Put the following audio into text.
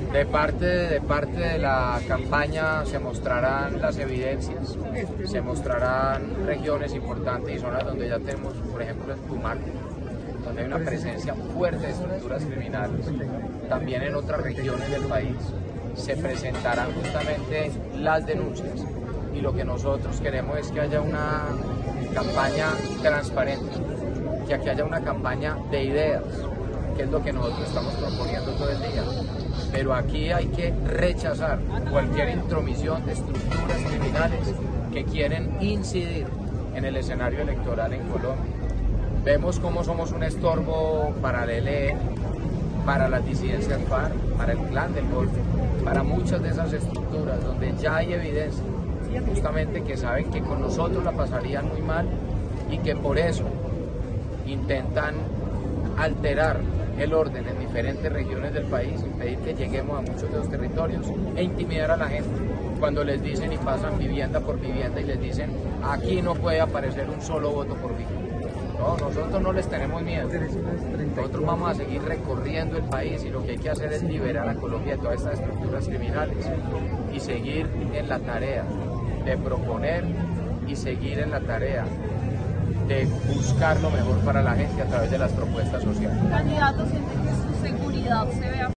De parte de la campaña se mostrarán las evidencias, se mostrarán regiones importantes y zonas donde ya tenemos, por ejemplo, en Tumaco, donde hay una presencia fuerte de estructuras criminales. También en otras regiones del país se presentarán justamente las denuncias, y lo que nosotros queremos es que haya una campaña transparente, que aquí haya una campaña de ideas, que es lo que nosotros estamos proponiendo todo el día. Pero aquí hay que rechazar cualquier intromisión de estructuras criminales que quieren incidir en el escenario electoral en Colombia. Vemos cómo somos un estorbo para el ELN, para las disidencias FARC, para el Clan del Golfo, para muchas de esas estructuras donde ya hay evidencia justamente que saben que con nosotros la pasarían muy mal y que por eso intentan alterar el orden en diferentes regiones del país, impedir que lleguemos a muchos de los territorios e intimidar a la gente cuando les dicen y pasan vivienda por vivienda y les dicen aquí no puede aparecer un solo voto por vivienda. No, nosotros no les tenemos miedo, nosotros vamos a seguir recorriendo el país y lo que hay que hacer es liberar a Colombia de todas estas estructuras criminales y seguir en la tarea de proponer y seguir en la tarea de buscar lo mejor para la gente a través de las propuestas sociales. Candidato, ¿siente que su seguridad se vea